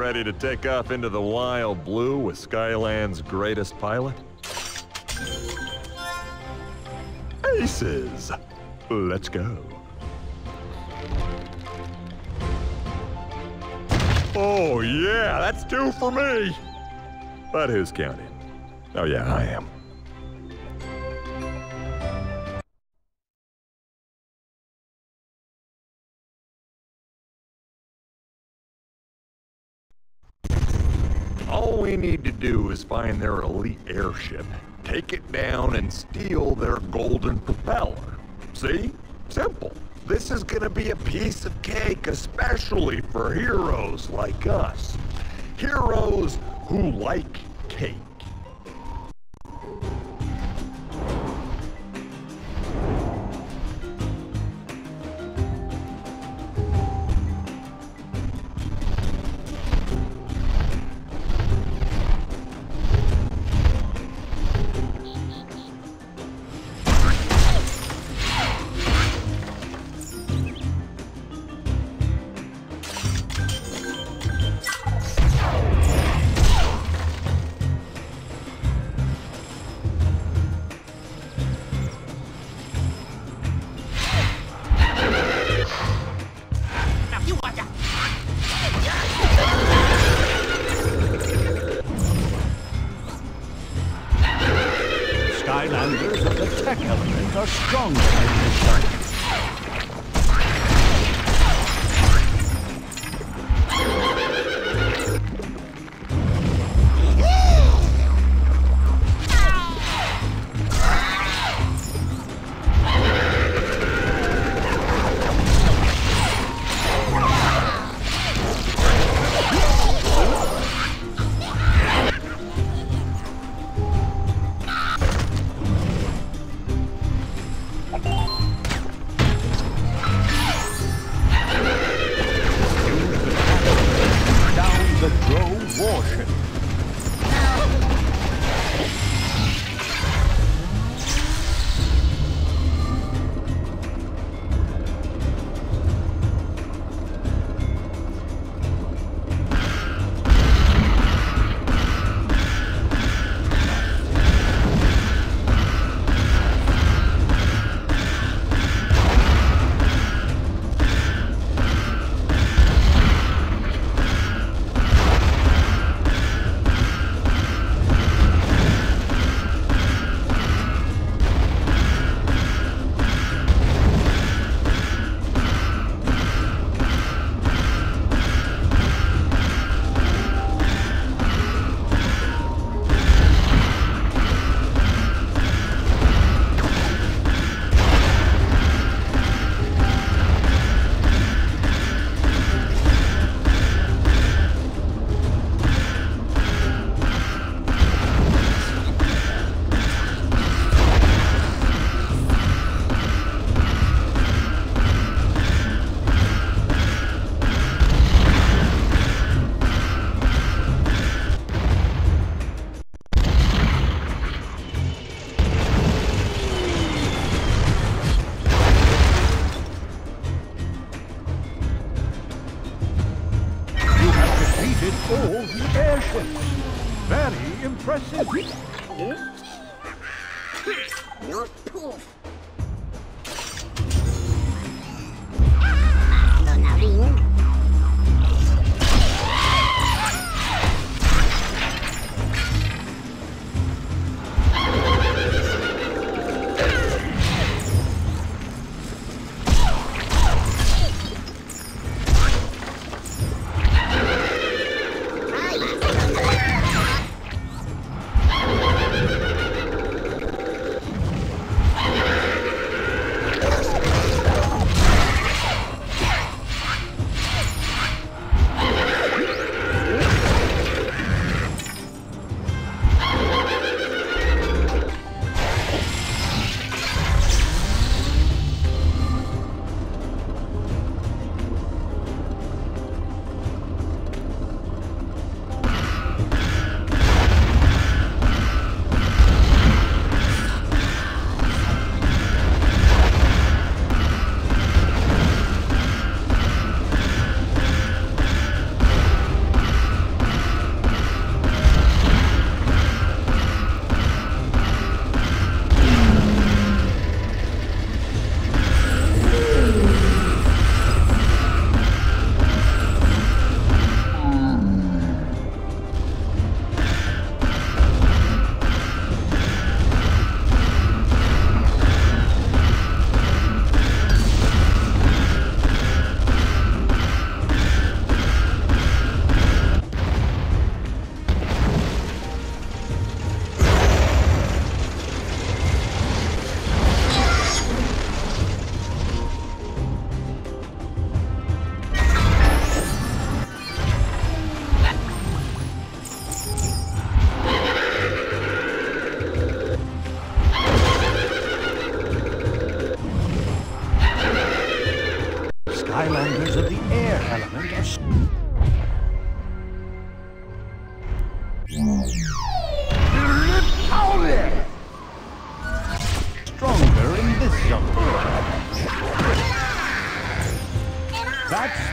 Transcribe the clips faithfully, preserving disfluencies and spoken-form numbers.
Ready to take off into the wild blue with Skyland's greatest pilot? Aces! Let's go. Oh yeah, that's two for me! But who's counting? Oh yeah, I am. All we need to do is find their elite airship, take it down, and steal their golden propeller. See? Simple. This is gonna be a piece of cake, especially for heroes like us. Heroes who like cake. Skylanders of the tech element are stronger in this fight. All the airships. Very impressive. Not poof.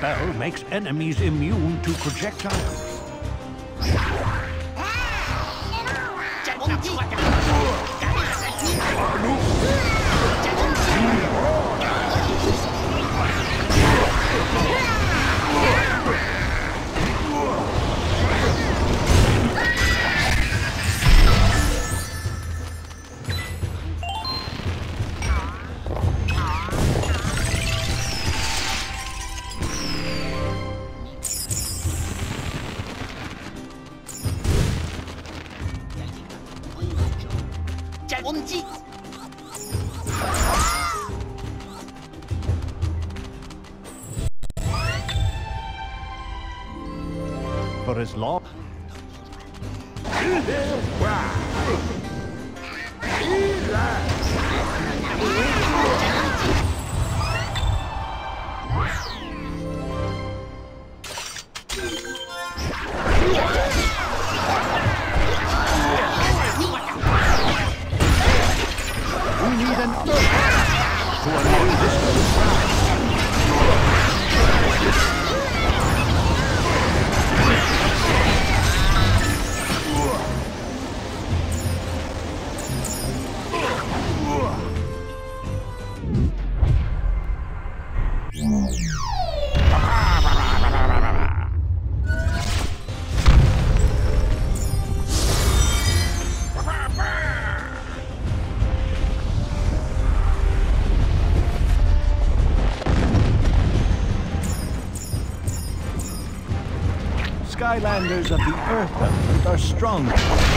spell makes enemies immune to projectiles. For as long... We need an earth to unload this ground. Skylanders of the Earth element are stronger.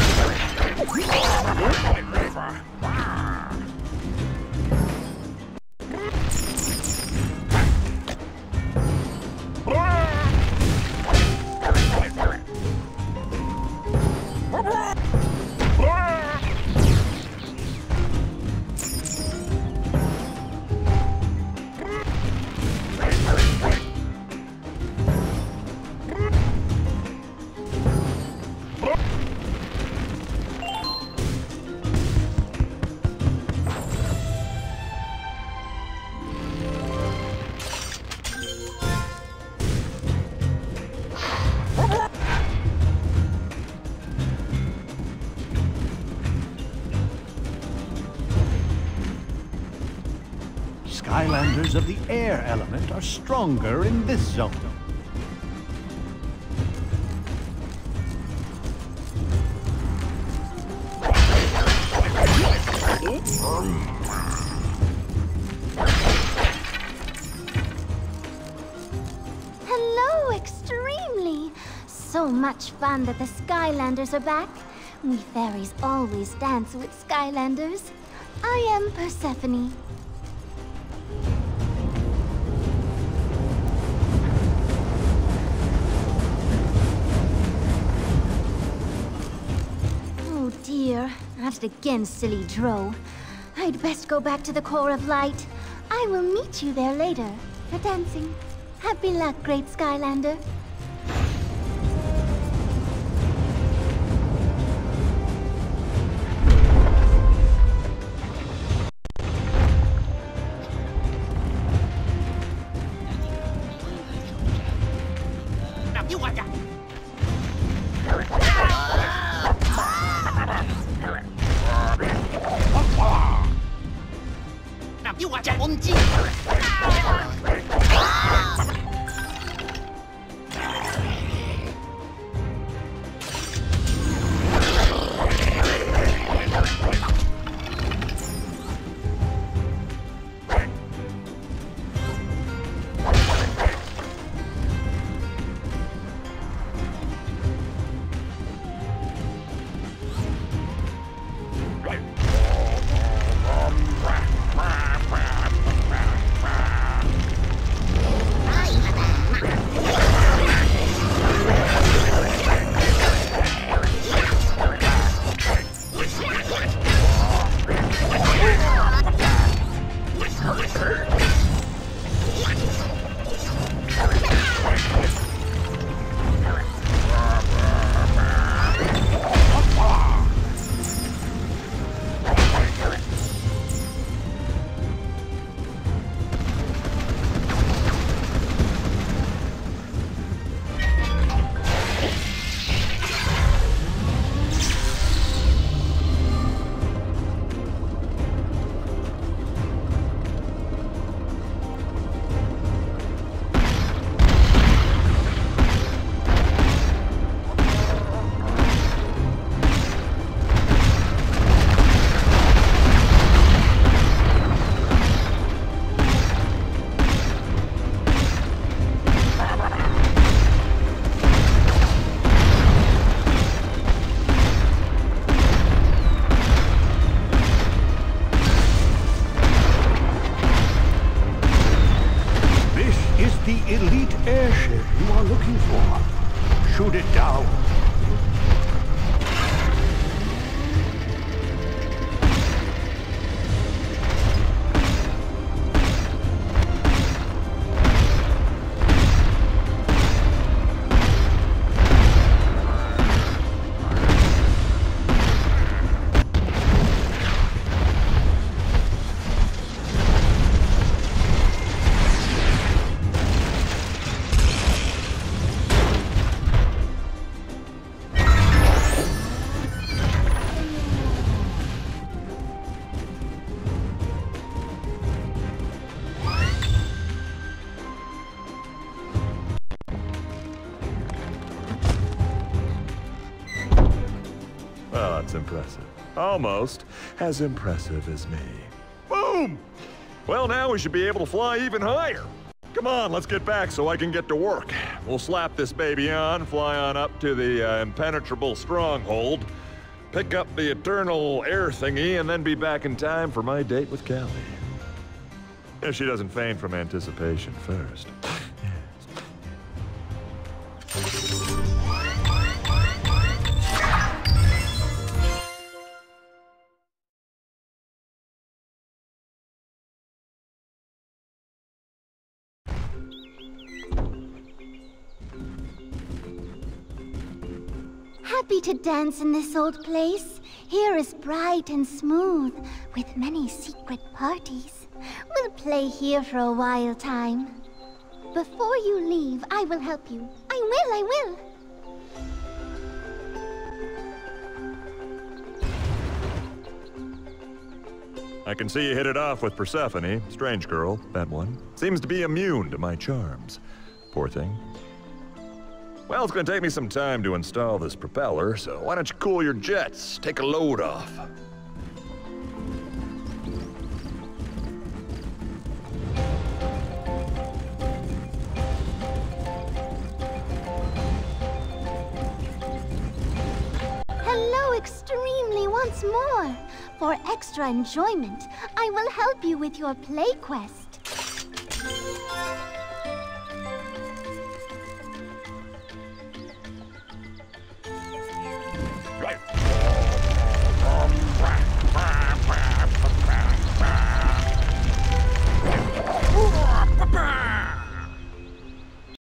Skylanders of the air element are stronger in this zone. Hello, Extremely! So much fun that the Skylanders are back. We fairies always dance with Skylanders. I am Persephone. Oh dear, at it again, silly Dro. I'd best go back to the Core of Light. I will meet you there later for dancing. Happy luck, great Skylander. less impressive. Almost as impressive as me. Boom! Well, now we should be able to fly even higher. Come on, let's get back so I can get to work. We'll slap this baby on, fly on up to the uh, impenetrable stronghold, pick up the eternal air thingy, and then be back in time for my date with Callie. If she doesn't faint from anticipation first. Happy to dance in this old place. Here is bright and smooth, with many secret parties. We'll play here for a while time. Before you leave, I will help you. I will, I will. I can see you hit it off with Persephone. Strange girl, that one. Seems to be immune to my charms. Poor thing. Well, it's gonna take me some time to install this propeller, so why don't you cool your jets? Take a load off. Hello, Extremely, once more. For extra enjoyment, I will help you with your play quest.